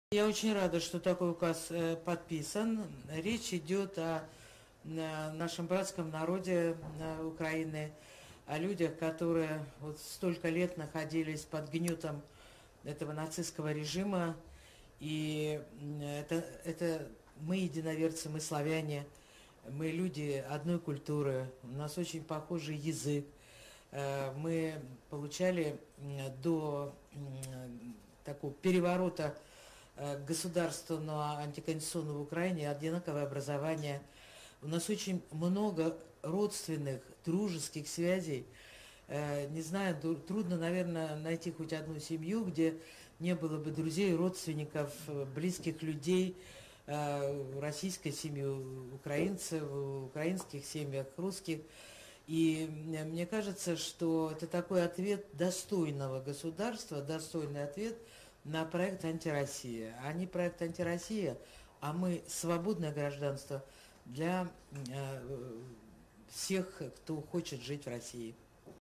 Я очень рада, что такой указ подписан. Речь идет о нашем братском народе Украины, о людях, которые вот столько лет находились под гнетом этого нацистского режима. И это мы единоверцы, мы славяне, мы люди одной культуры, у нас очень похожий язык. Мы получали до такого переворота государственного антиконституционного в Украине одинаковое образование. У нас очень много родственных, дружеских связей. Не знаю, трудно, наверное, найти хоть одну семью, где не было бы друзей, родственников, близких людей, российской семьи, украинцев, в украинских семьях, русских. И мне кажется, что это такой ответ достойного государства, достойный ответ на проект «Антироссия». Они проект «Антироссия», а мы свободное гражданство для всех, кто хочет жить в России.